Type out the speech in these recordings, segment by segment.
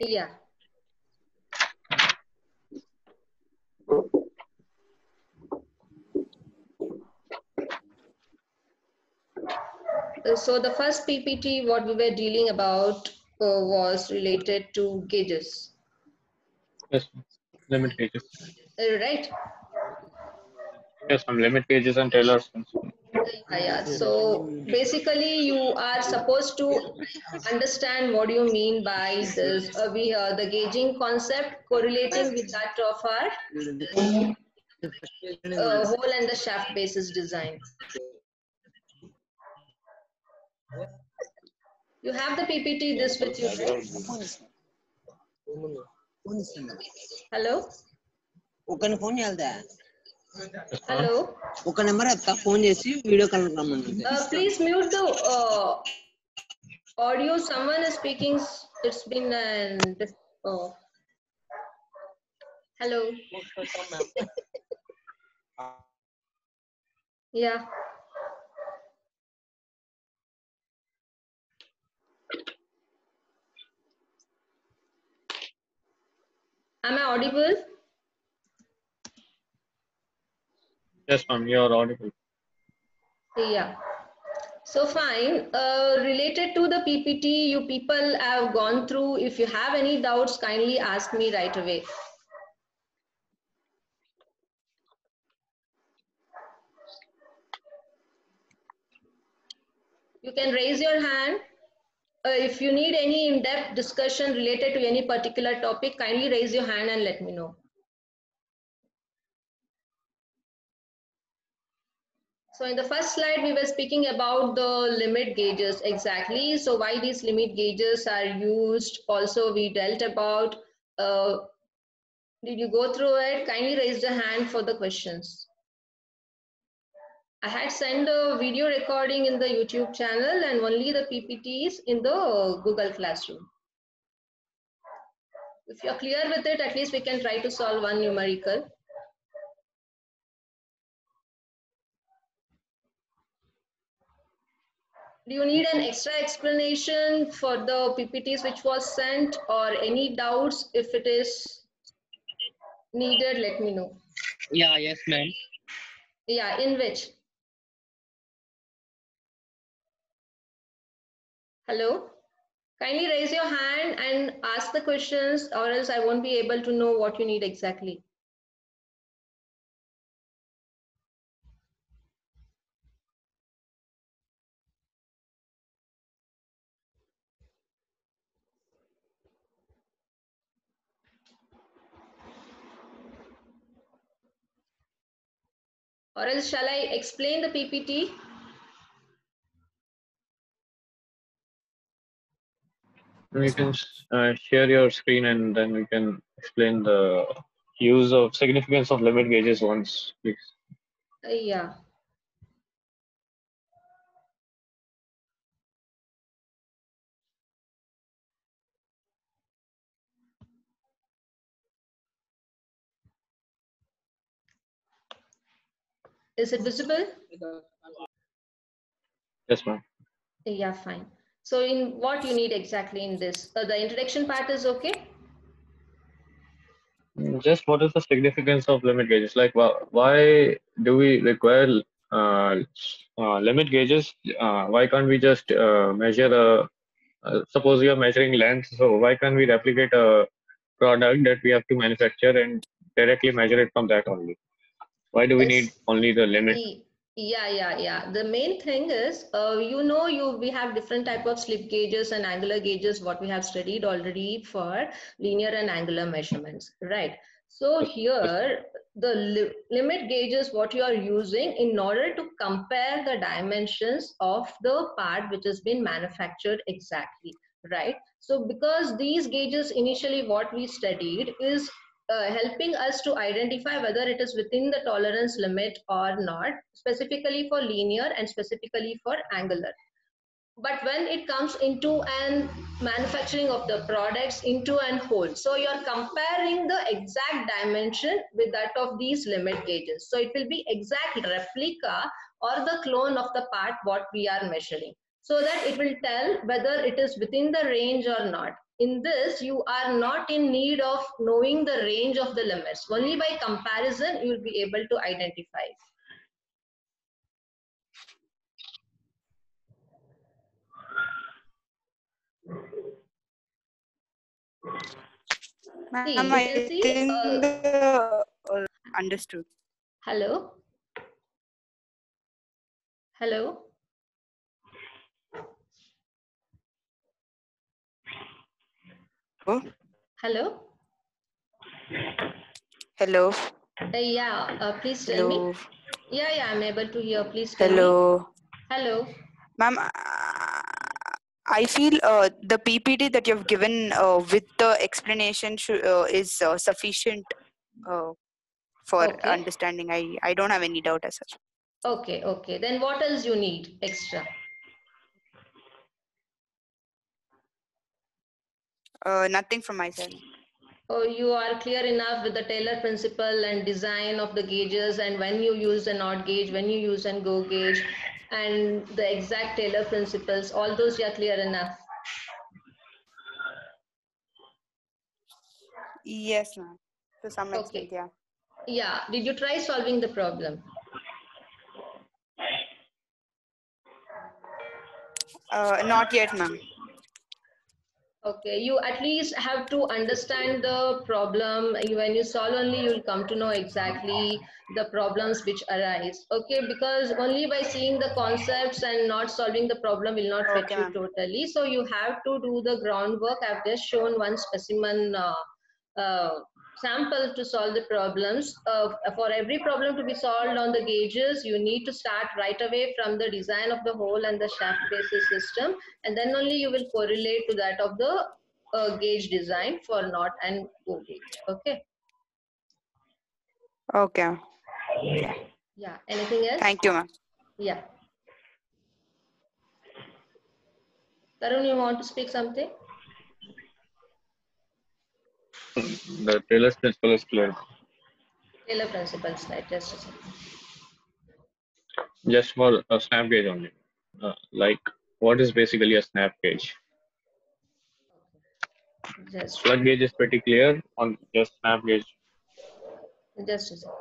Yeah. So the first PPT, what we were dealing about was related to gauges, Yes, limit gauges. right? Yes, some limit gauges and Taylor's principle. Yeah. So basically, you are supposed to understand what you mean by this. The gauging concept correlating with that of our hole and the shaft basis design. You have the PPT this with you, right? Hello? Hello? Please mute the audio. Someone is speaking. It's been oh. Hello. Yeah. Am I audible? Yes, ma'am, you are audible. Yeah. So fine. Related to the PPT, you people have gone through. If you have any doubts, kindly ask me right away. You can raise your hand. If you need any in-depth discussion related to any particular topic, kindly raise your hand and let me know. So in the first slide, we were speaking about the limit gauges exactly. So why these limit gauges are used. Also, we dealt about, did you go through it? Kindly raise the hand for the questions. I had sent a video recording in the YouTube channel and only the PPTs in the Google Classroom. If you're clear with it, at least we can try to solve one numerical. Do you need an extra explanation for the PPTs which was sent or any doubts? If it is needed, let me know. Yeah, yes, ma'am. Yeah, in which? Hello? Kindly raise your hand and ask the questions or else I won't be able to know what you need exactly. Or else shall I explain the PPT? You can share your screen and then we can explain the use of significance of limit gauges once, please. Yeah. Is it visible? Yes, ma'am. Yeah, fine. So in what you need exactly in this? The introduction part is okay? Just what is the significance of limit gauges? Like, why do we require uh, limit gauges? Why can't we just measure suppose you are measuring length, so why can't we replicate a product that we have to manufacture and directly measure it from that only? Why do we need only the limit? Yeah. The main thing is, we have different type of slip gauges and angular gauges, what we have studied already for linear and angular measurements, right? So here, the limit gauges, what you are using in order to compare the dimensions of the part which has been manufactured exactly, right? So because these gauges initially what we studied is helping us to identify whether it is within the tolerance limit or not, specifically for linear and specifically for angular. But when it comes into an manufacturing of the products into an whole, so you're comparing the exact dimension with that of these limit gauges. So it will be exact replica or the clone of the part what we are measuring. so that it will tell whether it is within the range or not. In this, you are not in need of knowing the range of the limits. Only by comparison, you will be able to identify. See, Ma'am, you I can see, think understood. hello, hello, Oh, hello. hello. Yeah, please tell me. Hello. Yeah, I'm able to hear. Please tell me. Hello. Hello. Ma'am, I feel the PPT that you've given with the explanation is sufficient for Okay. understanding. I don't have any doubt as such. Okay. Then what else you need extra? Nothing from my side. Oh, you are clear enough with the Taylor principle and design of the gauges, and when you use a NOT gauge, when you use a GO gauge, and the exact Taylor principles, all those you are clear enough. Yes, ma'am. To some extent, Okay. yeah. Yeah. Did you try solving the problem? Not yet, ma'am. Okay, you at least have to understand the problem. When you solve only, you'll come to know exactly the problems which arise. Okay, because only by seeing the concepts and not solving the problem will not Okay, fetch you ma'am. totally. So you have to do the groundwork. I've just shown one specimen uh, sample to solve the problems. For every problem to be solved on the gauges, you need to start right away from the design of the hole and the shaft basis system, and then only you will correlate to that of the gauge design for knot and go gauge. Okay. Okay. Yeah. Yeah. Anything else? Thank you, ma'am. Yeah. Tarun, you want to speak something? The Taylor's principle is clear. Taylor principle slide. Just a second. Just for a snap gauge only. Like, what is basically a snap gauge? Just, Plug gauge is pretty clear on just snap gauge. just a second.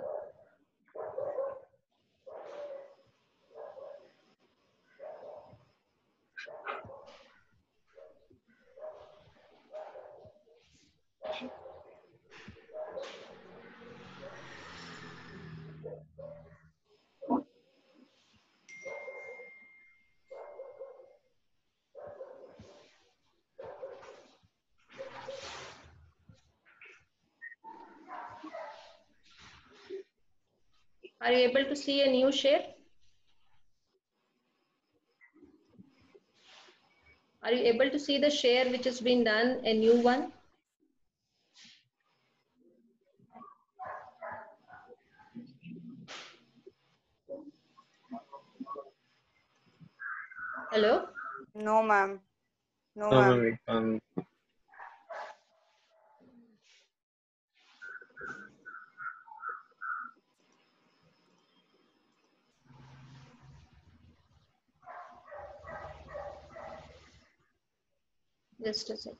Are you able to see a new share? Are you able to see the share which has been done, a new one? Hello? No, ma'am. No, No, ma'am. no, Just a second.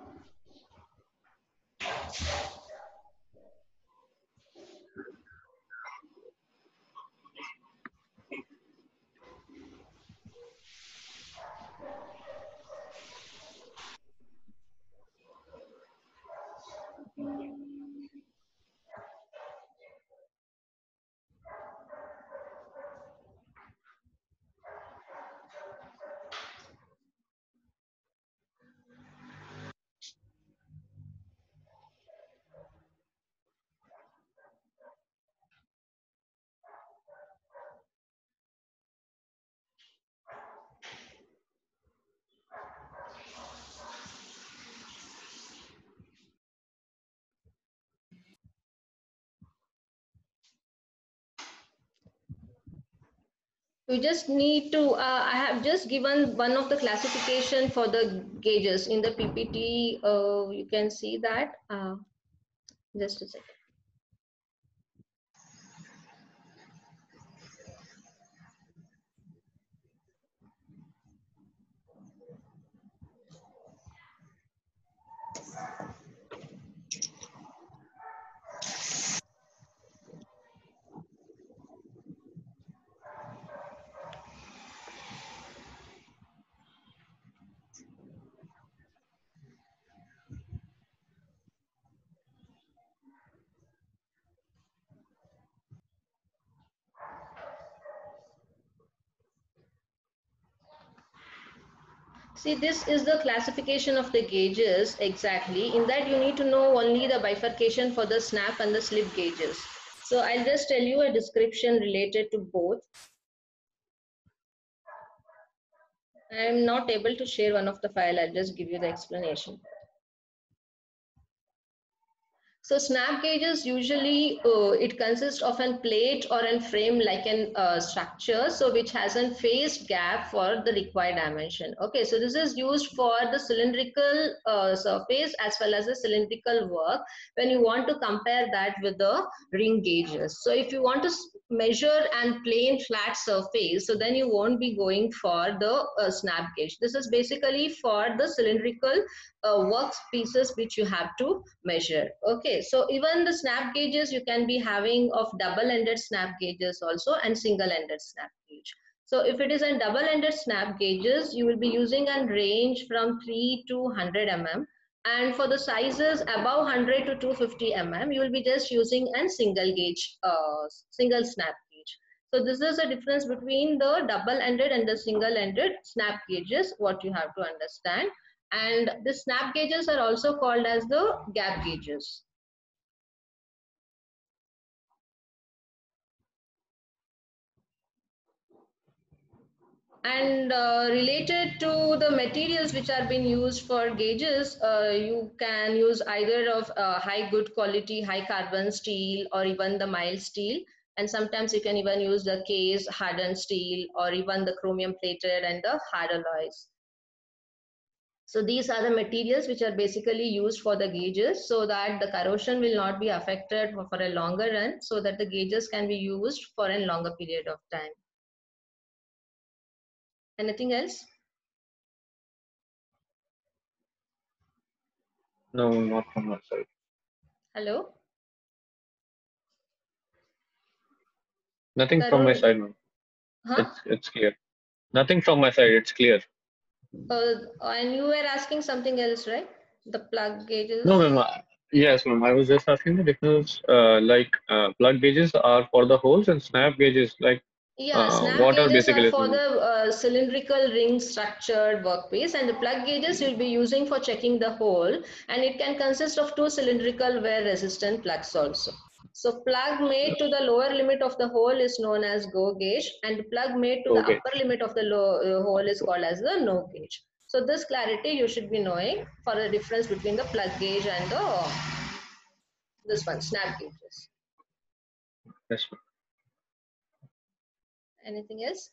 You just need to, I have just given one of the classification for the gauges in the PPT. You can see that. Just a second. See, this is the classification of the gauges exactly. In that, you need to know only the bifurcation for the snap and the slip gauges. So I'll just tell you a description related to both. I'm not able to share one of the file. I'll just give you the explanation. So snap gauges usually it consists of a plate or a frame like an structure, so which has a phased gap for the required dimension. Okay, so this is used for the cylindrical surface as well as the cylindrical work when you want to compare that with the ring gauges. So if you want to measure and plain flat surface, so then you won't be going for the snap gauge. This is basically for the cylindrical work pieces which you have to measure. Okay, so even the snap gauges you can be having of double-ended snap gauges also and single-ended snap gauge. So if it is a double-ended snap gauges, you will be using a range from 3 to 100 mm, and for the sizes above 100 to 250 mm, you will be just using a single gauge, single snap gauge. So this is the difference between the double-ended and the single-ended snap gauges, what you have to understand. And the snap gauges are also called as the gap gauges. And related to the materials which are being used for gauges, you can use either of high good quality, high carbon steel, or even the mild steel. And sometimes you can even use the case hardened steel, or even the chromium plated and the hard alloys. So these are the materials which are basically used for the gauges, so that the corrosion will not be affected for a longer run, so that the gauges can be used for a longer period of time. Anything else? No, not from my side. Hello? Nothing from my Tarun? side, ma'am. Huh? It's clear. Nothing from my side. It's clear. And you were asking something else, right? The plug No, gauges? ma'am. Yes, ma'am. I was just asking the difference. Like plug gauges are for the holes and snap gauges like Yeah, snap what are gauges are basically, for ma'am? the cylindrical ring structured workpiece, and the plug gauges you'll be using for checking the hole, and it can consist of two cylindrical wear resistant plugs also. So plug made to the lower limit of the hole is known as go gauge, and plug made to the Okay. upper limit of the hole is called as the no gauge. So this clarity you should be knowing for the difference between the plug gauge and the this one snap gauges. Yes, ma'am. Anything else?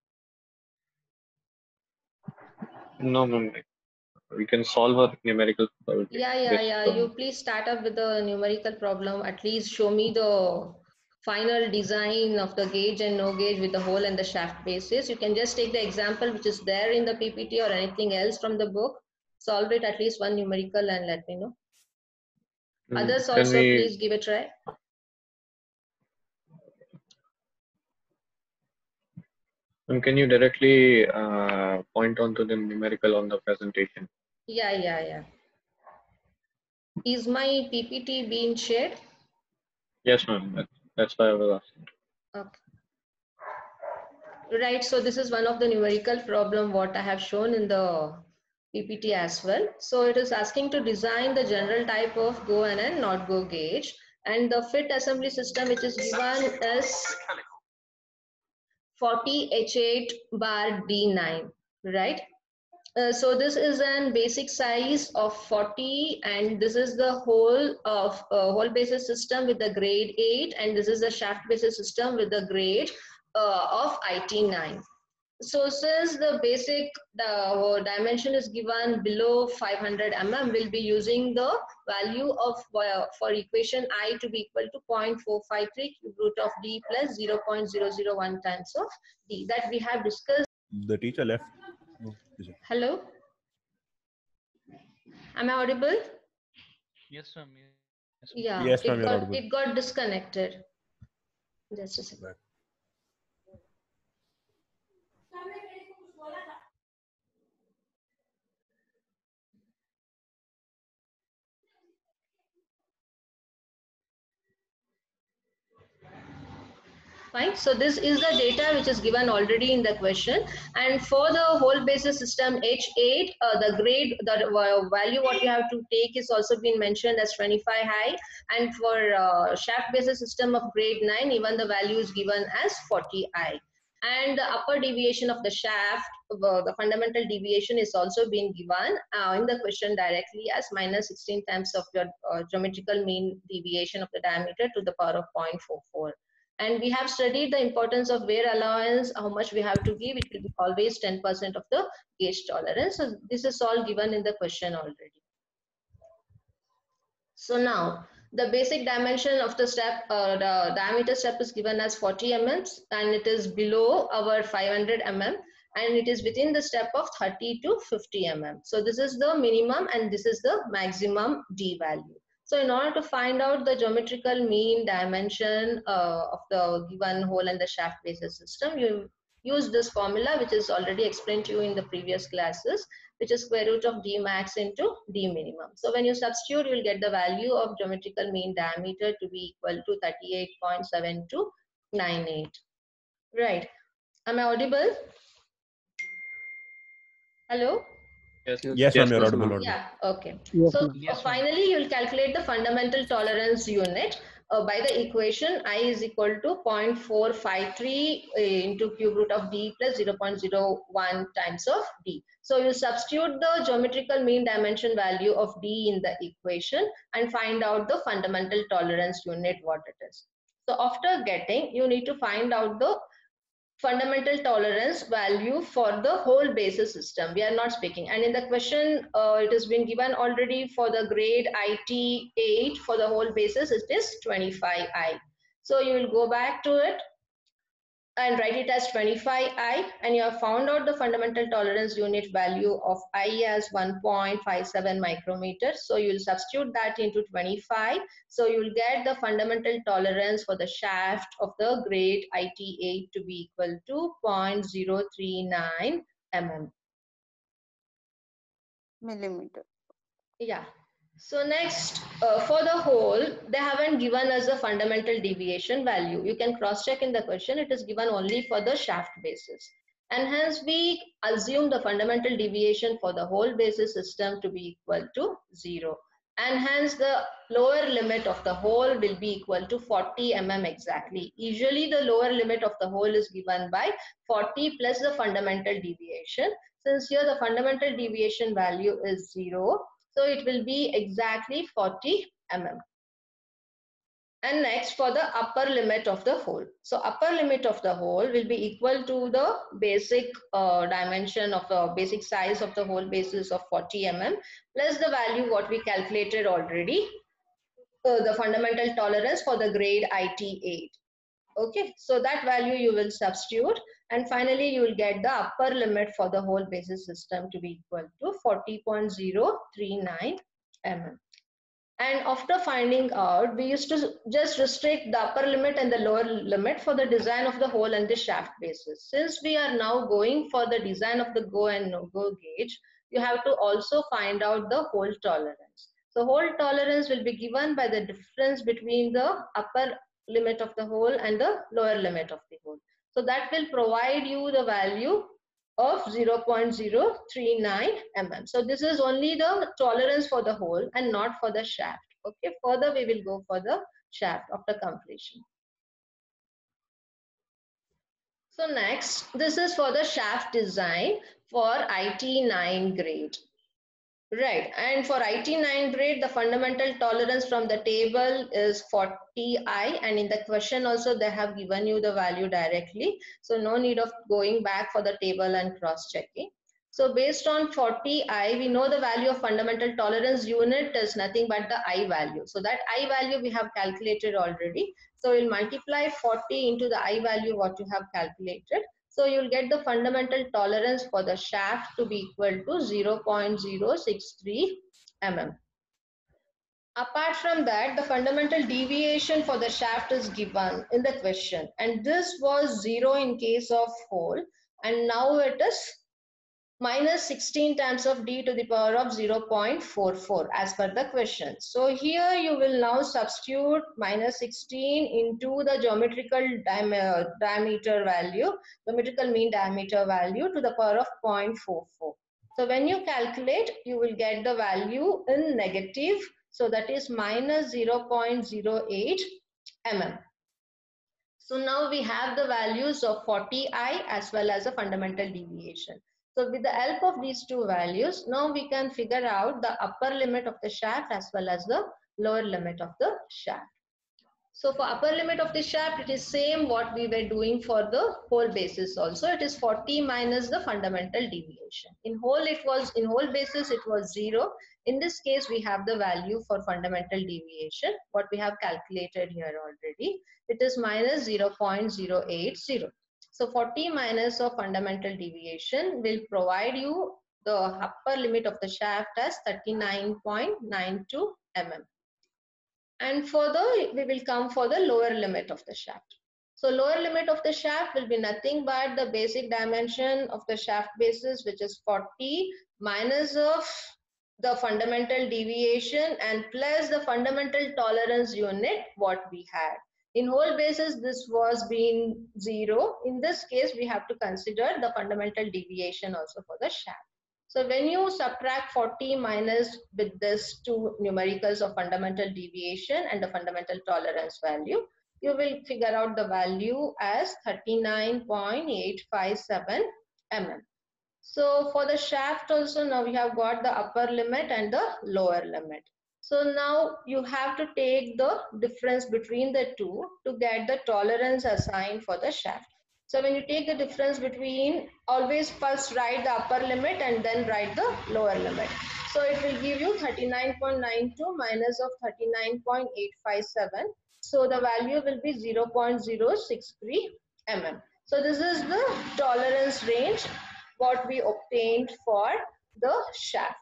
No, ma'am. We can solve a numerical problem with Yeah. this. You please start up with the numerical problem. At least show me the final design of the gauge and no gauge with the hole and the shaft basis. You can just take the example which is there in the PPT or anything else from the book. Solve it at least one numerical and let me know. Others Can also we? please give a try. Can you directly point on to the numerical on the presentation? Yeah. Is my PPT being shared? Yes, ma'am. That's why I was asking. Okay. Right, so this is one of the numerical problem what I have shown in the PPT as well. So it is asking to design the general type of go and not go gauge, and the fit assembly system which is given is 40H8 bar D9, right? So this is an basic size of 40, and this is the whole basis system with the grade 8, and this is the shaft basis system with the grade of IT9. So since the basic dimension is given below 500 mm, we'll be using the value of for equation I to be equal to 0.453 cube root of D plus 0.001 times of D that we have discussed. The teacher left. No, teacher. Hello, am I audible? Yes, ma'am. Yes, ma'am. Yeah, Yes, ma'am, you're audible. it got disconnected. Just a second. Right. Fine. So this is the data which is given already in the question. And for the whole basis system H8, the grade, the value what you have to take is also been mentioned as 25 high. And for shaft basis system of grade 9, even the value is given as 40 high. And the upper deviation of the shaft, the fundamental deviation is also being given in the question directly as minus 16 times of your geometrical mean deviation of the diameter to the power of 0.44. And we have studied the importance of wear allowance, how much we have to give. It will be always 10% of the gauge tolerance. So this is all given in the question already. So now the basic dimension of the step, the diameter step is given as 40 mm, and it is below our 500 mm, and it is within the step of 30 to 50 mm. So this is the minimum and this is the maximum D value. So in order to find out the geometrical mean dimension of the given hole and the shaft basis system, you use this formula which is already explained to you in the previous classes, which is square root of D max into D minimum. So when you substitute, you will get the value of geometrical mean diameter to be equal to 38.7298. Right. Am I audible? Hello? Yes, ma'am, you're audible. Yeah, okay. Yes, So ma'am. Yes, ma'am. finally, you will calculate the fundamental tolerance unit by the equation I is equal to 0.453 into cube root of D plus 0.01 times of D. So you substitute the geometrical mean dimension value of D in the equation and find out the fundamental tolerance unit what it is. So after getting, you need to find out the fundamental tolerance value for the whole basis system. We are not speaking, and in the question it has been given already for the grade IT 8 for the whole basis it is 25i. So you will go back to it and write it as 25i, and you have found out the fundamental tolerance unit value of I as 1.57 micrometers. So you will substitute that into 25. So you will get the fundamental tolerance for the shaft of the grade IT8 to be equal to 0.039 mm. Millimeter. Yeah. So next, for the whole, they haven't given us a fundamental deviation value. You can cross-check in the question. It is given only for the shaft basis. And hence, we assume the fundamental deviation for the whole basis system to be equal to 0. And hence, the lower limit of the whole will be equal to 40 mm exactly. Usually, the lower limit of the whole is given by 40 plus the fundamental deviation. Since here the fundamental deviation value is 0, so it will be exactly 40 mm. And next for the upper limit of the hole. So upper limit of the hole will be equal to the basic dimension of the basic size of the hole basis of 40 mm plus the value what we calculated already, the fundamental tolerance for the grade IT8. Okay, so that value you will substitute, and finally you will get the upper limit for the whole basis system to be equal to 40.039 mm. And after finding out, we used to just restrict the upper limit and the lower limit for the design of the hole and the shaft basis. Since we are now going for the design of the go and no-go gauge, you have to also find out the hole tolerance. So hole tolerance will be given by the difference between the upper limit of the hole and the lower limit of the hole. So that will provide you the value of 0.039 mm. So this is only the tolerance for the hole and not for the shaft. Okay, further we will go for the shaft after completion. So next, this is for the shaft design for IT9 grade. Right, and for IT9 grade, the fundamental tolerance from the table is 40i, and in the question also they have given you the value directly. So no need of going back for the table and cross-checking. So based on 40i, we know the value of fundamental tolerance unit is nothing but the I value. So that I value we have calculated already. So we'll multiply 40 into the I value what you have calculated. So you'll get the fundamental tolerance for the shaft to be equal to 0.063 mm. Apart from that, the fundamental deviation for the shaft is given in the question, and this was 0 in case of hole, and now it is minus 16 times of d to the power of 0.44 as per the question. So here you will now substitute minus 16 into the geometrical diameter value, geometrical mean diameter value to the power of 0.44. So when you calculate, you will get the value in negative. So that is minus 0.08 mm. So now we have the values of 40i as well as the fundamental deviation. So with the help of these two values, now we can figure out the upper limit of the shaft as well as the lower limit of the shaft. So for upper limit of the shaft, it is same what we were doing for the whole basis also. It is 40 minus the fundamental deviation. In whole basis it was 0. In this case, we have the value for fundamental deviation, what we have calculated here already. It is minus 0.080. So 40 minus of fundamental deviation will provide you the upper limit of the shaft as 39.92 mm. And further, we will come for the lower limit of the shaft. So lower limit of the shaft will be nothing but the basic dimension of the shaft basis, which is 40 minus of the fundamental deviation and plus the fundamental tolerance unit what we had. In whole basis, this was being 0. In this case, we have to consider the fundamental deviation also for the shaft. So when you subtract 40 minus with this two numericals of fundamental deviation and the fundamental tolerance value, you will figure out the value as 39.857 mm. So for the shaft also, now we have got the upper limit and the lower limit. So now you have to take the difference between the two to get the tolerance assigned for the shaft. So when you take the difference between, always first write the upper limit and then write the lower limit. So it will give you 39.92 minus of 39.857. So the value will be 0.063 mm. So this is the tolerance range what we obtained for the shaft.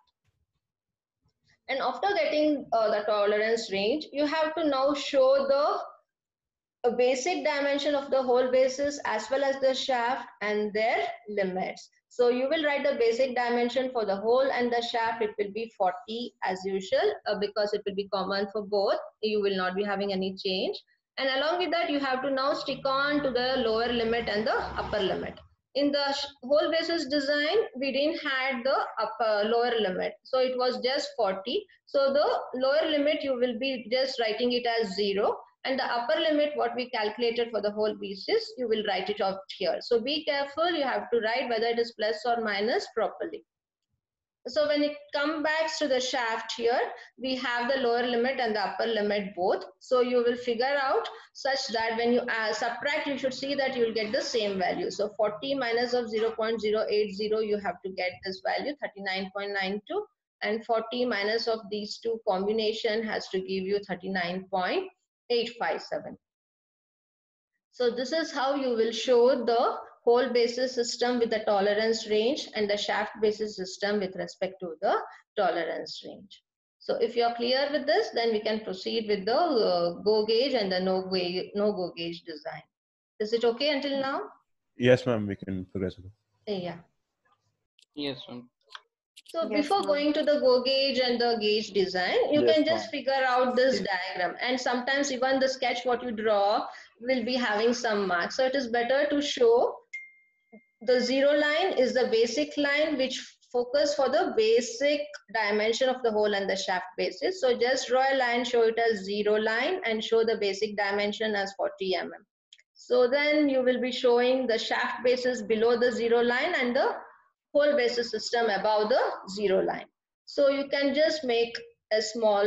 And after getting the tolerance range, you have to now show the basic dimension of the whole basis as well as the shaft and their limits. So you will write the basic dimension for the whole and the shaft. It will be 40 as usual because it will be common for both. You will not be having any change. And along with that, you have to now stick on to the lower limit and the upper limit. In the whole basis design, we didn't had the lower limit. So it was just 40. So the lower limit, you will be just writing it as 0. And the upper limit, what we calculated for the whole basis, you will write it out here. So be careful, you have to write whether it is plus or minus properly. So when it comes back to the shaft here, we have the lower limit and the upper limit both. So you will figure out such that when you subtract, you should see that you will get the same value. So 40 minus of 0.080, you have to get this value 39.92, and 40 minus of these two combination has to give you 39.857. So this is how you will show the whole basis system with the tolerance range and the shaft basis system with respect to the tolerance range. So if you are clear with this, then we can proceed with the go gauge and the no go gauge design. Is it okay until now? Yes, ma'am, we can progress. Yeah. Yes, ma'am. So before going to the go gauge and the gauge design, you can just figure out this diagram, and sometimes even the sketch what you draw will be having some marks. So it is better to show the 0 line is the basic line which focus for the basic dimension of the hole and the shaft basis. So just draw a line, show it as 0 line and show the basic dimension as 40 mm. So then you will be showing the shaft basis below the 0 line and the whole basis system above the 0 line. So you can just make a small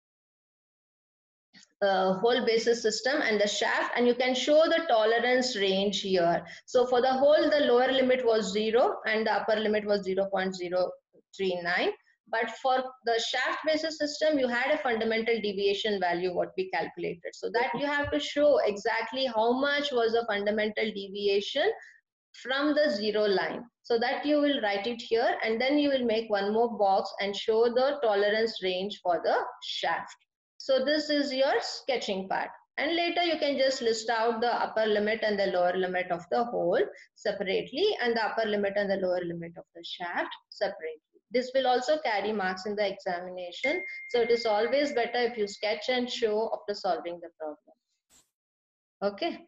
whole basis system and the shaft, and you can show the tolerance range here. So for the whole, the lower limit was 0 and the upper limit was 0.039. But for the shaft basis system, you had a fundamental deviation value what we calculated. So that you have to show exactly how much was the fundamental deviation from the 0 line. So that you will write it here, and then you will make one more box and show the tolerance range for the shaft. So this is your sketching part. And later you can just list out the upper limit and the lower limit of the hole separately, and the upper limit and the lower limit of the shaft separately. This will also carry marks in the examination. So it is always better if you sketch and show after solving the problem. Okay.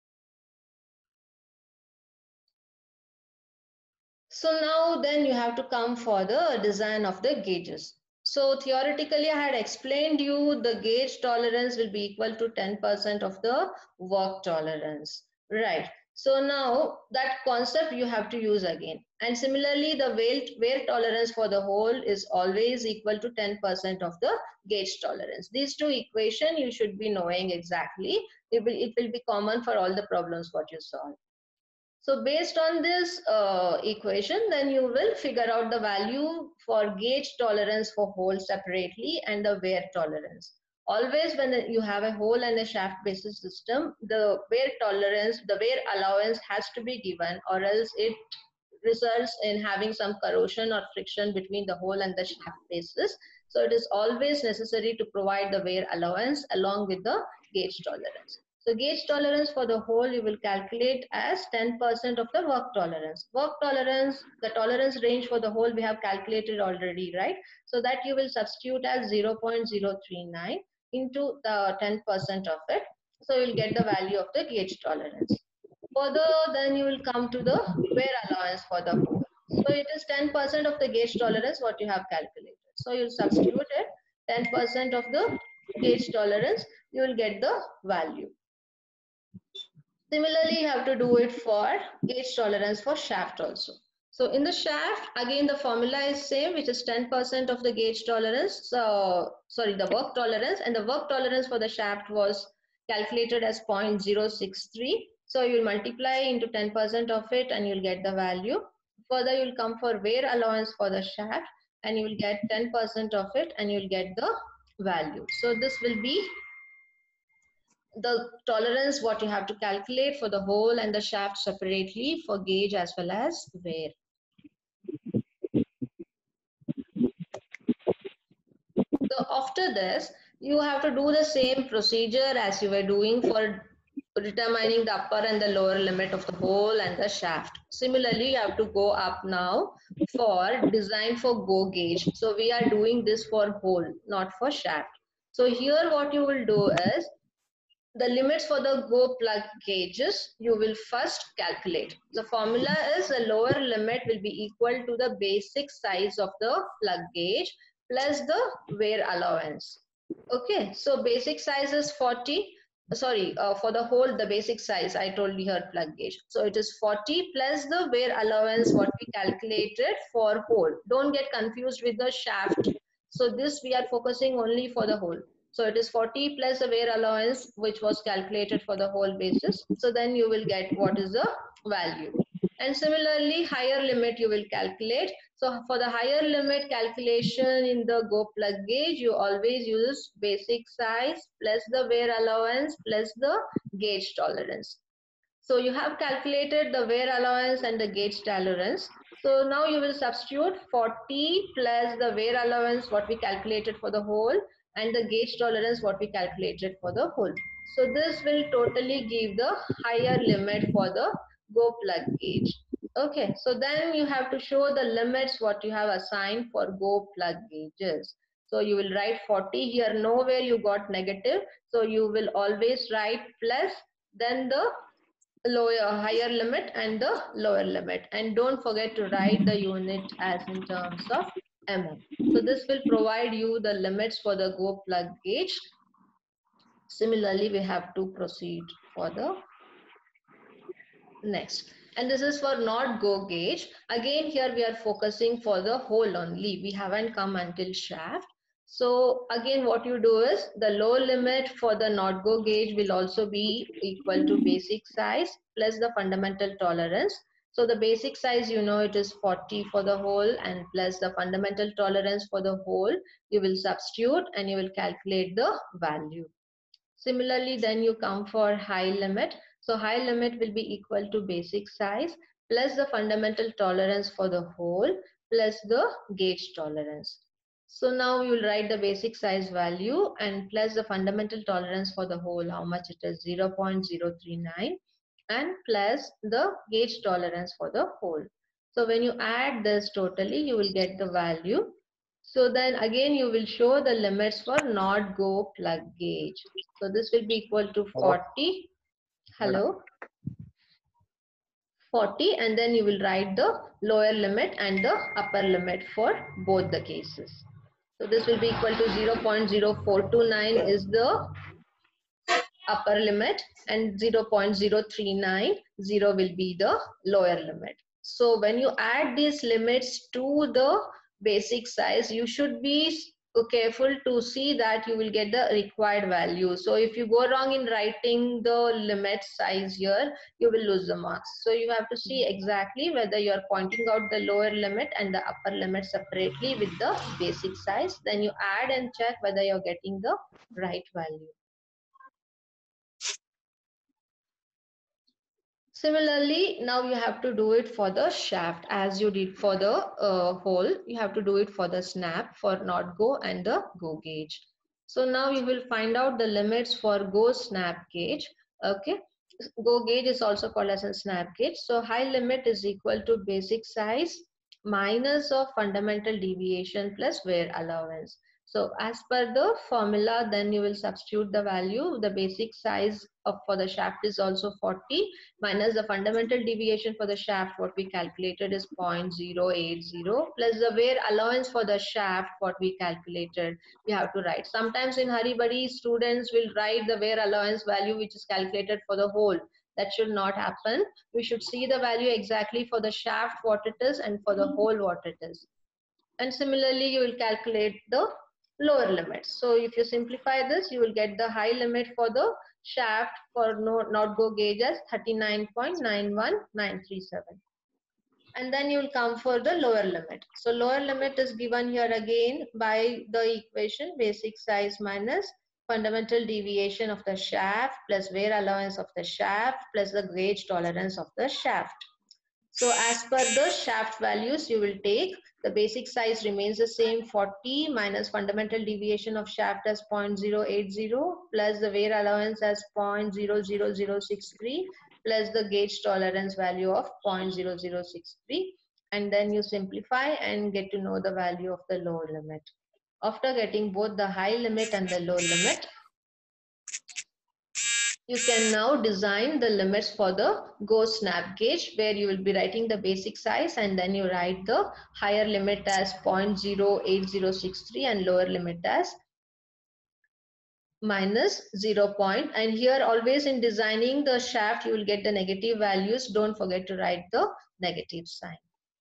So now then you have to come for the design of the gauges. So theoretically I had explained you the gauge tolerance will be equal to 10% of the work tolerance, right? So now that concept you have to use again. And similarly the wear tolerance for the hole is always equal to 10% of the gauge tolerance. These two equations you should be knowing exactly. It will be common for all the problems what you solve. So based on this equation, then you will figure out the value for gauge tolerance for hole separately and the wear tolerance. Always when you have a hole and a shaft basis system, the wear tolerance, the wear allowance has to be given, or else it results in having some corrosion or friction between the hole and the shaft bases. So it is always necessary to provide the wear allowance along with the gauge tolerance. So gauge tolerance for the hole you will calculate as 10% of the work tolerance. Work tolerance, the tolerance range for the hole we have calculated already, right? So that you will substitute as 0.039 into the 10% of it. So you will get the value of the gauge tolerance. Further, then you will come to the wear allowance for the hole. So it is 10% of the gauge tolerance what you have calculated. So you'll substitute it 10% of the gauge tolerance, you will get the value. Similarly, you have to do it for gauge tolerance for shaft also. So in the shaft, again the formula is same, which is 10% of the gauge tolerance. So sorry, the work tolerance, and the work tolerance for the shaft was calculated as 0.063. So you'll multiply into 10% of it and you'll get the value. Further, you'll come for wear allowance for the shaft and you will get 10% of it and you'll get the value. So this will be the tolerance what you have to calculate for the hole and the shaft separately for gauge as well as wear. So after this, you have to do the same procedure as you were doing for determining the upper and the lower limit of the hole and the shaft. Similarly, you have to go up now for design for go gauge. So we are doing this for hole, not for shaft. So here what you will do is, the limits for the go plug gauges you will first calculate. The formula is the lower limit will be equal to the basic size of the plug gauge plus the wear allowance. Okay, so basic size is 40. Sorry, for the hole, the basic size I told you here plug gauge. So it is 40 plus the wear allowance what we calculated for hole. Don't get confused with the shaft. So this we are focusing only for the hole. So it is 40 plus the wear allowance which was calculated for the whole basis. So then you will get what is the value. And similarly, higher limit you will calculate. So for the higher limit calculation in the go plug gauge, you always use basic size plus the wear allowance plus the gauge tolerance. So you have calculated the wear allowance and the gauge tolerance. So now you will substitute 40 plus the wear allowance what we calculated for the hole and the gauge tolerance what we calculated for the hole. So this will totally give the higher limit for the go plug gauge. Okay, so then you have to show the limits what you have assigned for go plug gauges. So you will write 40 here, nowhere you got negative. So you will always write plus then the higher limit and the lower limit, and don't forget to write the unit as in terms of mm. So this will provide you the limits for the go plug gauge. Similarly, we have to proceed for the next, and this is for not go gauge. Again here we are focusing for the hole only, we haven't come until shaft. So again what you do is the low limit for the not go gauge will also be equal to basic size plus the fundamental tolerance. So the basic size, you know, it is 40 for the hole and plus the fundamental tolerance for the hole you will substitute and you will calculate the value. Similarly, then you come for high limit. So high limit will be equal to basic size plus the fundamental tolerance for the hole plus the gauge tolerance. So now you will write the basic size value and plus the fundamental tolerance for the hole, how much it is, 0.039, and plus the gauge tolerance for the hole. So when you add this totally, you will get the value. So then again you will show the limits for not go plug gauge. So this will be equal to 40. Hello? 40, and then you will write the lower limit and the upper limit for both the cases. So this will be equal to 0.0429 is the upper limit and 0.0390 will be the lower limit. So when you add these limits to the basic size, you should be careful to see that you will get the required value. So if you go wrong in writing the limit size here, you will lose the marks. So you have to see exactly whether you are pointing out the lower limit and the upper limit separately with the basic size. Then you add and check whether you're getting the right value. Similarly, now you have to do it for the shaft as you did for the hole. You have to do it for the snap, for not go and the go gauge. So now you will find out the limits for go snap gauge. Okay, go gauge is also called as a snap gauge. So high limit is equal to basic size minus of fundamental deviation plus wear allowance. So as per the formula, then you will substitute the value. The basic size of for the shaft is also 40 minus the fundamental deviation for the shaft, what we calculated is 0.080 plus the wear allowance for the shaft, what we calculated. We have to write. Sometimes in hurry buddy, students will write the wear allowance value which is calculated for the hole. That should not happen. We should see the value exactly for the shaft what it is and for the hole what it is. And similarly, you will calculate the lower limits. So if you simplify this, you will get the high limit for the shaft for not go gauge as 39.91937. And then you will come for the lower limit. So lower limit is given here again by the equation basic size minus fundamental deviation of the shaft plus wear allowance of the shaft plus the gauge tolerance of the shaft. So as per the shaft values, you will take the basic size remains the same 40 minus fundamental deviation of shaft as 0.080 plus the wear allowance as 0.00063 plus the gauge tolerance value of 0.0063, and then you simplify and get to know the value of the lower limit. After getting both the high limit and the low limit, you can now design the limits for the go snap gauge, where you will be writing the basic size and then you write the higher limit as 0.08063 and lower limit as minus 0. And here always in designing the shaft you will get the negative values. Don't forget to write the negative sign.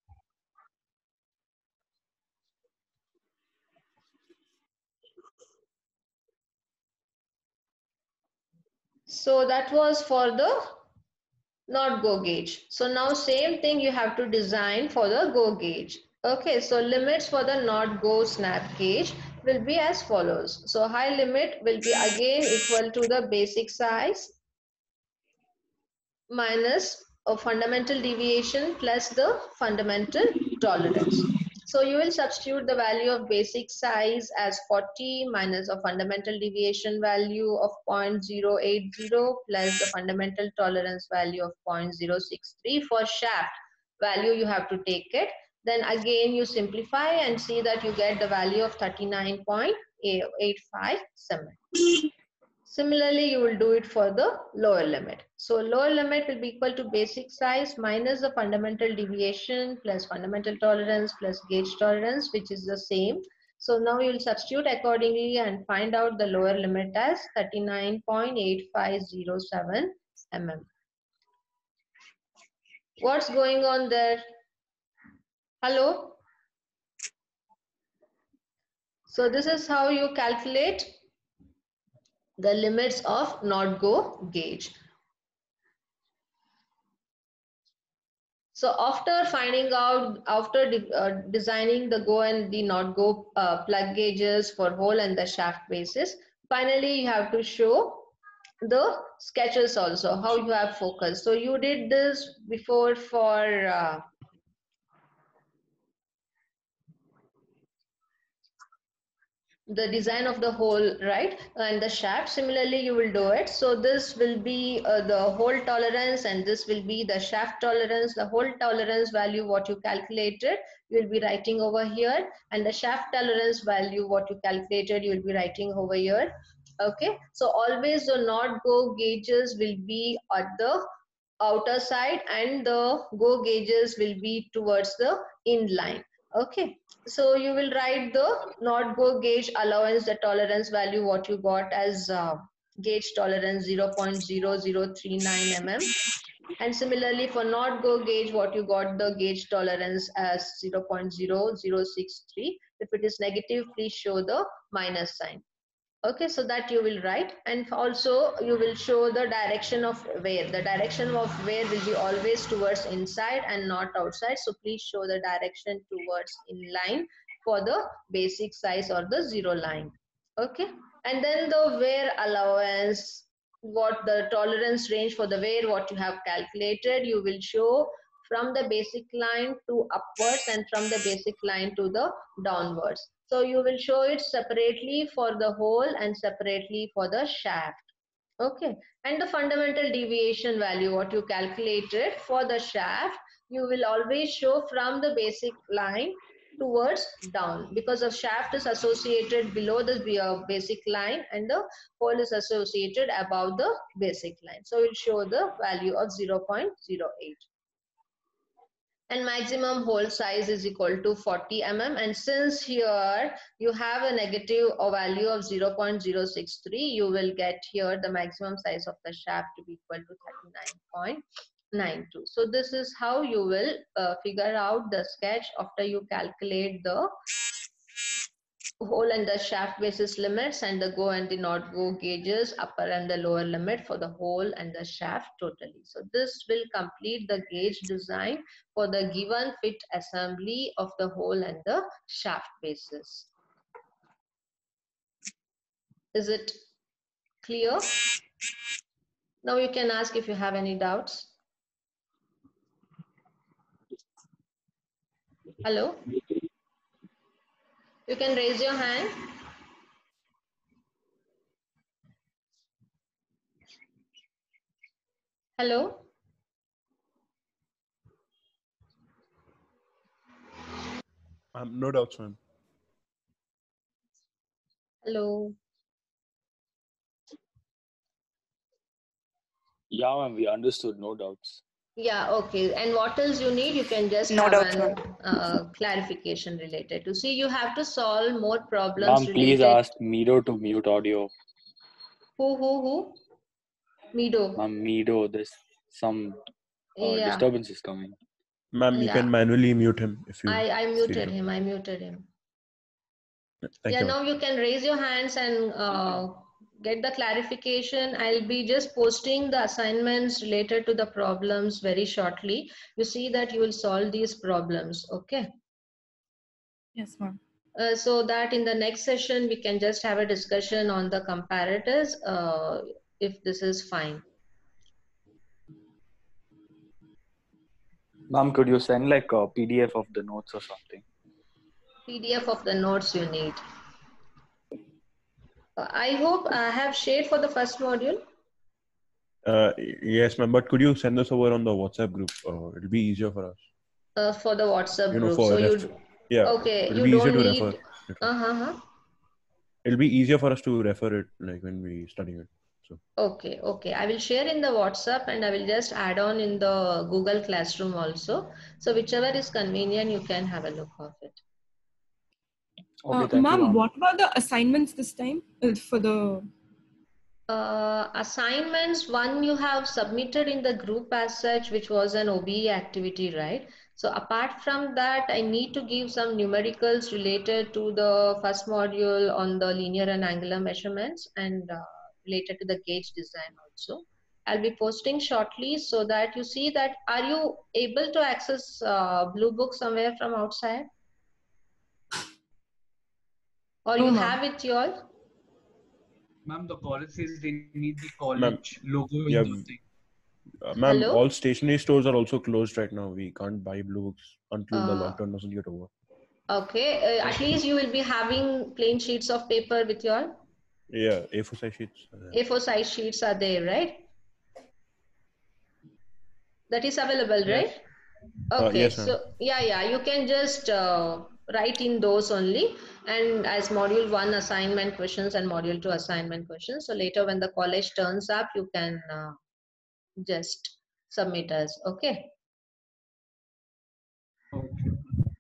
So that was for the not go gauge. So now same thing you have to design for the go gauge. Okay, so limits for the not go snap gauge will be as follows. So high limit will be again equal to the basic size minus a fundamental deviation plus the fundamental tolerance. So you will substitute the value of basic size as 40 minus a fundamental deviation value of 0.080 plus the fundamental tolerance value of 0.063 for shaft value you have to take it. Then again you simplify and see that you get the value of 39.857. Similarly, you will do it for the lower limit. So lower limit will be equal to basic size minus the fundamental deviation plus fundamental tolerance plus gauge tolerance, which is the same. So now you will substitute accordingly and find out the lower limit as 39.8507 mm. What's going on there? Hello? So this is how you calculate the limits of not go gauge. So after finding out, after designing the go and the not go plug gauges for hole and the shaft bases, finally you have to show the sketches also, how you have focused. So you did this before for the design of the hole, right, and the shaft. Similarly you will do it. So this will be the hole tolerance, and this will be the shaft tolerance. The hole tolerance value what you calculated you will be writing over here, and the shaft tolerance value what you calculated you will be writing over here. Okay, so always the not go gauges will be at the outer side, and the go gauges will be towards the inline. Okay, so you will write the not go gauge allowance, the tolerance value what you got as gauge tolerance 0.0039 mm, and similarly for not go gauge what you got the gauge tolerance as 0.0063. If it is negative, please show the minus sign. Okay, so that you will write, and also you will show the direction of wear. The direction of wear will be always towards inside and not outside, so please show the direction towards inline for the basic size or the zero line. Okay, and then the wear allowance, what the tolerance range for the wear what you have calculated you will show from the basic line to upwards and from the basic line to the downwards. So you will show it separately for the hole and separately for the shaft. Okay, and the fundamental deviation value what you calculated for the shaft you will always show from the basic line towards down, because the shaft is associated below the basic line and the hole is associated above the basic line. So we'll show the value of 0.08. And maximum hole size is equal to 40 mm, and since here you have a negative value of 0.063, you will get here the maximum size of the shaft to be equal to 39.92. So this is how you will figure out the sketch after you calculate the hole and the shaft basis limits and the go and the not go gauges, upper and the lower limit for the hole and the shaft totally. So this will complete the gauge design for the given fit assembly of the hole and the shaft basis. Is it clear? Now you can ask if you have any doubts. Hello? You can raise your hand. Hello? No doubts, ma'am. Hello? Yeah, ma'am, we understood, no doubts. Yeah, okay. And what else you need? You can just No have doubts, an clarification related to. See, you have to solve more problems Ma'am, please related. ask Mido to mute audio. Who? Mido. Ma'am, Mido, there's some Yeah. disturbance is coming. Ma'am, you Yeah. can manually mute him if you. I feel muted to. him. I muted him. Thank Yeah, you. now you can raise your hands and get the clarification. I'll be just posting the assignments related to the problems very shortly. You see that you will solve these problems, okay? Yes, ma'am. So that in the next session, we can just have a discussion on the comparators, if this is fine. Ma'am, could you send like a PDF of the notes or something? PDF of the notes you need. I hope I have shared for the first module. Yes, ma'am. But could you send us over on the WhatsApp group? It'll be easier for us. For the WhatsApp You know, group. for So you, yeah. okay, It'll you be easier don't to need. refer. It'll be easier for us to refer it like when we study it. So. Okay. I will share in the WhatsApp and I will just add on in the Google Classroom also. So whichever is convenient, you can have a look of it. Okay, thank you, Ma'am, ma'am. what about the assignments this time for the? Assignments, one you have submitted in the group as such, which was an OBE activity, right? So apart from that, I need to give some numericals related to the first module on the linear and angular measurements and related to the gauge design also. I'll be posting shortly so that you see that. Are you able to access Blue Book somewhere from outside? Or No, you ma'am. have it all? Ma'am, the college says they need the college logo in Yeah, the thing. ma'am, Hello? all stationery stores are also closed right now. We can't buy Blue Books until the Uh, lockdown doesn't get over. Okay, at least you will be having plain sheets of paper with your Yeah, A4 size sheets. A4 size sheets are there, right? That is available, Yes. right? Okay, Yes, ma'am. so yeah, you can just write in those only, and as module 1 assignment questions and module 2 assignment questions. So later when the college turns up, you can just submit us. Okay. Okay.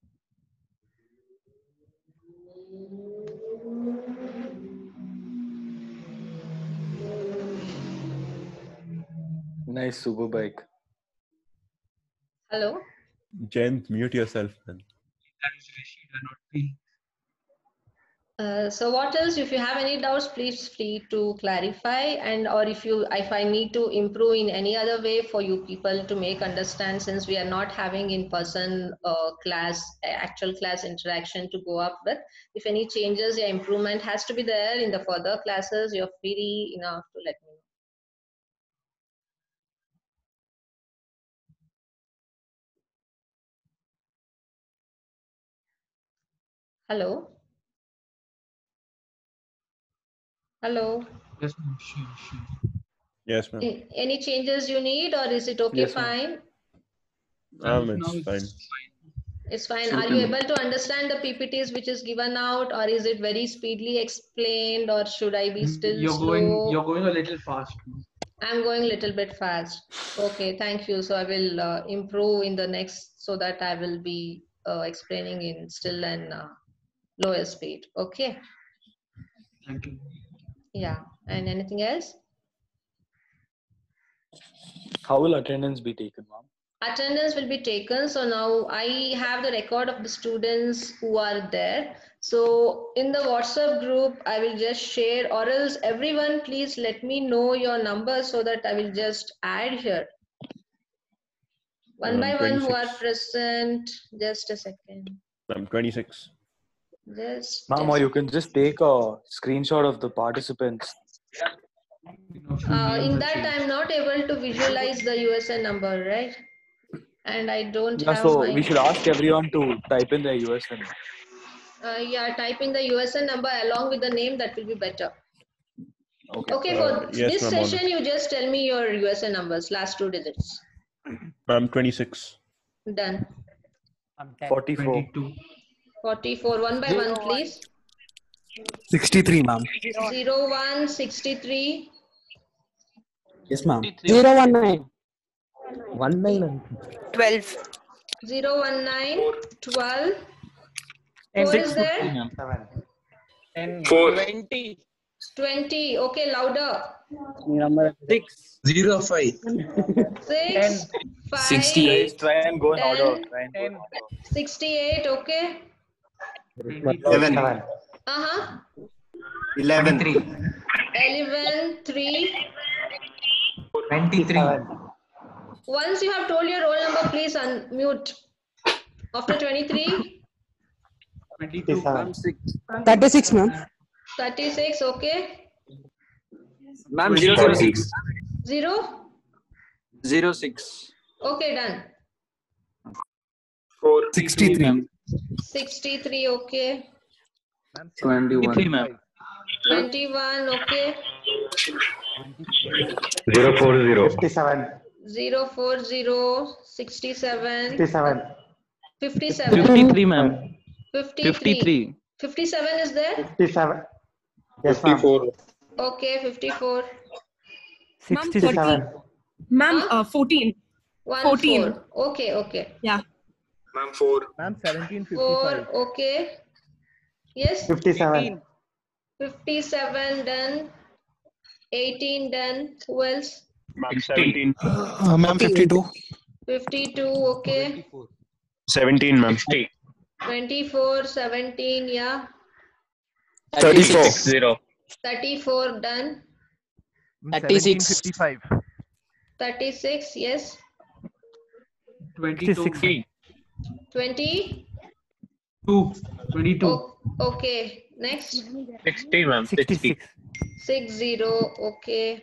Nice super bike. Hello. Jen, mute yourself then. That is Rashida, not me. So what else? If you have any doubts, please free to clarify, and or if I need to improve in any other way for you people to make understand, since we are not having in-person actual class interaction to go up with. If any changes or improvement has to be there in the further classes, you're free enough to let me know. Hello. Hello. Yes, ma'am. Sure. Yes, ma'am. Any changes you need, or is it okay? Yes, ma'am. Fine. As of It's now, fine. it's fine. It's fine. It's Are okay, you ma'am. able to understand the PPTs which is given out, or is it very speedily explained, or should I be still slow? You're going a little fast. I'm going a little bit fast. Okay, thank you. So I will improve in the next, so that I will be explaining in still and lower speed. Okay. Thank you. Yeah. And anything else? How will attendance be taken, ma'am? Attendance will be taken. So now I have the record of the students who are there. So in the WhatsApp group, I will just share, or else everyone please let me know your number so that I will just add here. One by one who are 26. present. Just a second. I'm 26. Just Ma'am, or you can just take a screenshot of the participants. in that I'm not able to visualize the USN number, right? And I don't Yeah, have so my. we should ask everyone to type in their USN. Yeah, type in the USN number along with the name. That will be better. Okay. Okay, for Yes, this ma'am, on session, it. you just tell me your USN numbers, last 2 digits. I'm 26. Done. 44. 22. 44. One by one, please. 63, ma'am. 01, 63. Yes, ma'am. 019. 12. 019, 12. Who is there? 20. Okay, louder. 05. 6, 5, 60. Guys, try and go in order. 10, Try and go in order. 68. Okay. 11. 11, 11. 3. 23. Once you have told your roll number, please unmute. After 23, 22. 36, ma'am. 36. Okay. Ma'am, 006. 0. 06. Okay, done. 63. 63. Okay. 21. Ma'am. 21. Okay. 040. 040. 67. 57. 53, ma'am. 53. 57 is there? 57. Yes, ma'am. 54. Okay, 54. Ma'am, 14. Ma'am, 14. 14. 14. Okay. Yeah. Ma'am, 4. Ma'am, 4. 1755. Okay. Yes. 57. 57 done. 18 done. Who else? Ma'am, 17. Ma'am, 52. 52. Okay. 17, ma'am. 60. 24. 17. Yeah. 34. 60. 34 done. 36. 1755. 36. Yes. 22. 20. 22. Oh, okay. Next. 60, ma'am. 60. 60. Okay.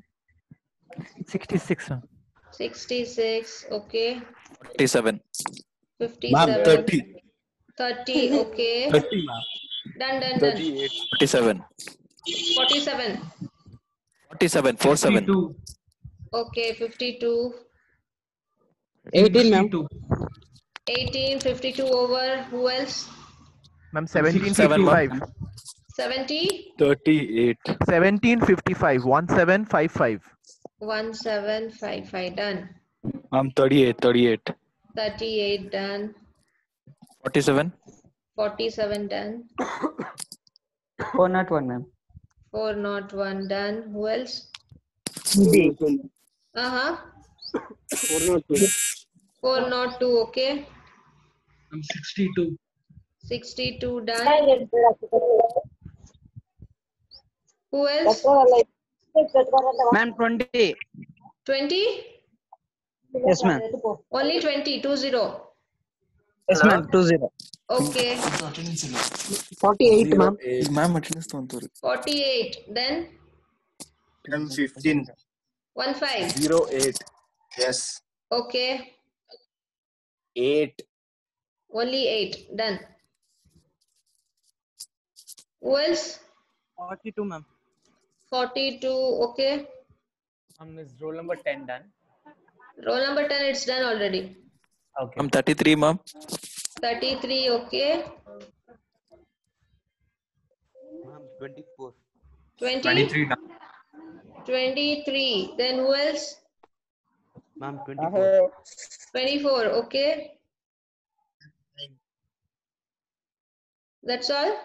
66. 66. Okay. 57. 57. Ma'am, 30. 30. Okay. 30, ma'am. Done. 38. 47. 47. 47. 47. 52. Okay. 52. 18, ma'am. 62. 18. 52 over. Who else? Ma'am, 7, ma'am. 1755. 70. 38. 1755. 1755. 1755. Done. Ma'am, 38. 38. 38. Done. 47. 47. Done. 401, ma'am. 401. Done. Who else? 402. 402. Okay. I'm 62. 62. Done. Who else? Ma'am, 20. 20. Yes, ma'am. Only 20. 20. Yes, ma'am. 20. Okay. 48, ma'am. Ma'am, attendance to 48. Then 15. 15. 08. Yes. Okay. 8. Only 8. Done. Who else? 42, ma'am. 42. Okay. Is roll number 10 done? Roll number 10. It's done already. Okay. I'm 33, ma'am. 33. Okay. Ma'am, 24. 20. 23. 23. Then who else? Ma'am, 24. 24. Okay. That's all.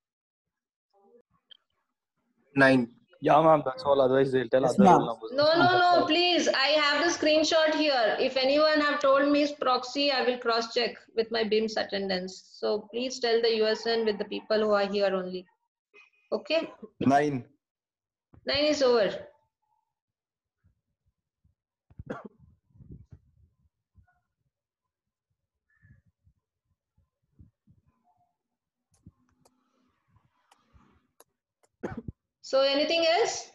9. Yeah, ma'am. That's all. Otherwise, they'll tell Yes, other ma'am. roll numbers. No, please. I have the screenshot here. If anyone have told me it's proxy, I will cross check with my BIMS attendance. So please tell the USN with the people who are here only. Okay. 9. 9 is over. So anything else?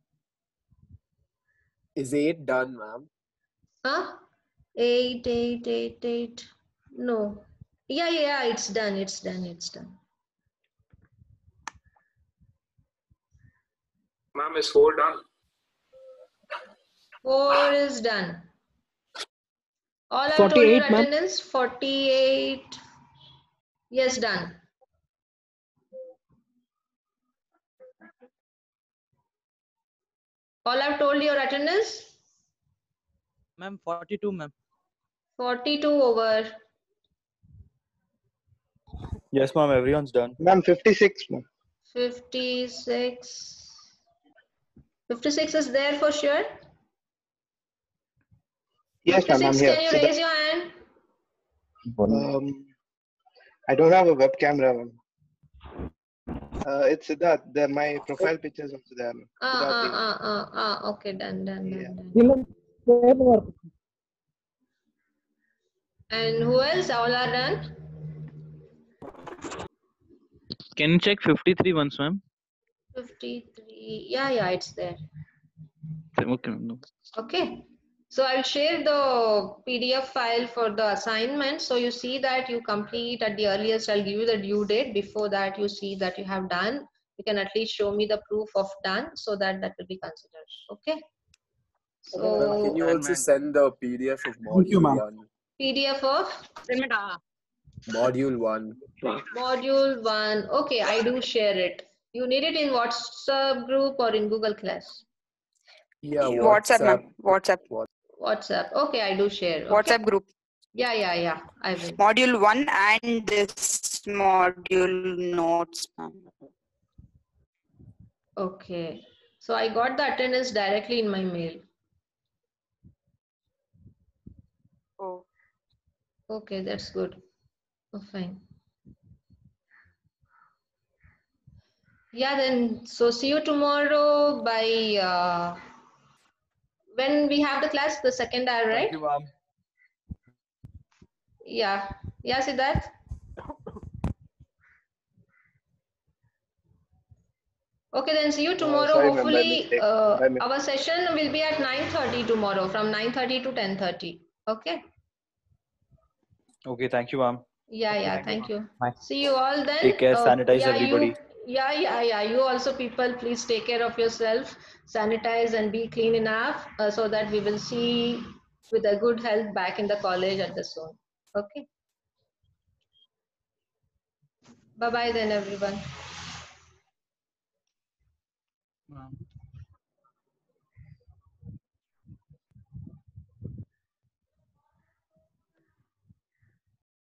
Is 8 done, ma'am? Huh? 8. No. Yeah, it's done. It's done. Ma'am, is 4 done? 4 is done. All I've told 48, your ma'am. attendance, 48. Yes, done. All I've told your attendance? Ma'am, 42, ma'am. 42 over. Yes, ma'am. Everyone's done. Ma'am, 56. Ma'am. 56. 56 is there for sure? Yes, ma'am, I'm 56, here. can you raise your hand? I don't have a web camera, ma'am. It's Siddharth. My profile picture is also there. Okay, done. And who else? All are done? Can you check 53 once, ma'am? 53. Yeah, it's there. Okay, ma'am. Okay. So I'll share the PDF file for the assignment. So you see that you complete at the earliest. I'll give you the due date. Before that, you see that you have done. You can at least show me the proof of done so that will be considered. Okay. So Can you also send the PDF of module 1? PDF of Module 1. module 1. Okay, I do share it. You need it in WhatsApp group or in Google Class? Yeah, WhatsApp, ma'am. WhatsApp. Okay, I do share. Okay? WhatsApp group. Yeah, I will. Module 1 and this module notes, ma'am. Okay. So I got the attendance directly in my mail. Oh. Okay, that's good. Oh, fine. Yeah, then, so see you tomorrow by, when we have the class, the second hour, right? Thank you, ma'am. Yeah, Siddharth? Okay, then see you tomorrow. Sorry, ma'am, by Hopefully, mistake. our session will be at 9:30 tomorrow, from 9:30 to 10:30. Okay? Okay, thank you, ma'am. Yeah, thank you. Bye. See you all then. Take care. Sanitize Yeah, everybody. You also people, please take care of yourself, sanitize and be clean enough so that we will see with a good health back in the college at the soon. Okay. Bye-bye then, everyone.